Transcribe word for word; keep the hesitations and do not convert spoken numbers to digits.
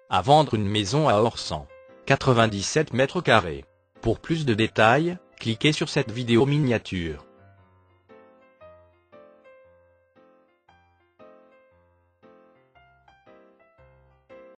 à vendre une maison à Orsan, quatre-vingt-dix-sept mètres carrés. Pour plus de détails, cliquez sur cette vidéo miniature.